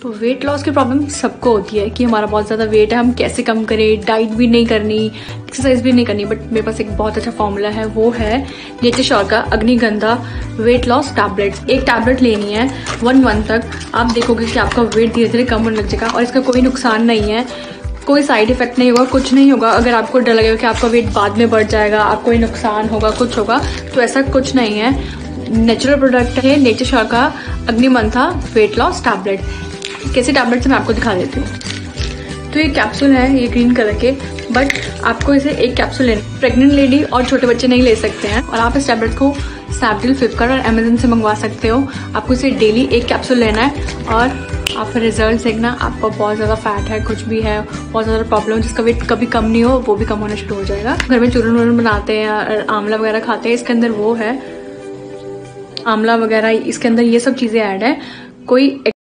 तो weight loss की problem सबको होती है कि हमारा बहुत ज़्यादा वेट है, हम कैसे कम करें, डाइट भी नहीं करनी, एक्सरसाइज भी नहीं करनी। बट मेरे पास एक बहुत अच्छा फॉर्मूला है, वो है नेचर श्योर का अग्निगंधा वेट लॉस टैबलेट्स। एक टैबलेट लेनी है 1 मंथ तक, आप देखोगे कि आपका वेट धीरे धीरे कम होने लग जाएगा और इसका कोई नुकसान नहीं है, कोई साइड इफेक्ट नहीं होगा, कुछ नहीं होगा। अगर आपको डर लगेगा कि आपका वेट बाद में बढ़ जाएगा, आपको कोई नुकसान होगा, कुछ होगा, तो ऐसा कुछ नहीं है। नेचुरल प्रोडक्ट है नेचर श्योर का अग्निगंधा वेट लॉस टैबलेट। कैसे टैबलेट से मैं आपको दिखा देती हूँ। तो ये कैप्सूल है, ये ग्रीन कलर के, बट आपको इसे एक कैप्सूल लेना। प्रेग्नेंट लेडी और छोटे बच्चे नहीं ले सकते हैं। और आप इस टैबलेट को स्नैपडील, फ्लिपकार्ट और अमेजन से मंगवा सकते हो। आपको इसे डेली एक कैप्सूल लेना है और आप रिजल्ट देखना। आपको बहुत ज़्यादा फैट है, कुछ भी है, बहुत ज़्यादा प्रॉब्लम है, जिसका वेट कभी कम नहीं हो, वो भी कम होना शुरू हो जाएगा। घर में चूरन वूरन बनाते हैं, आंवला वगैरह खाते हैं, इसके अंदर वो है आंवला वगैरह, इसके अंदर ये सब चीज़ें ऐड है। कोई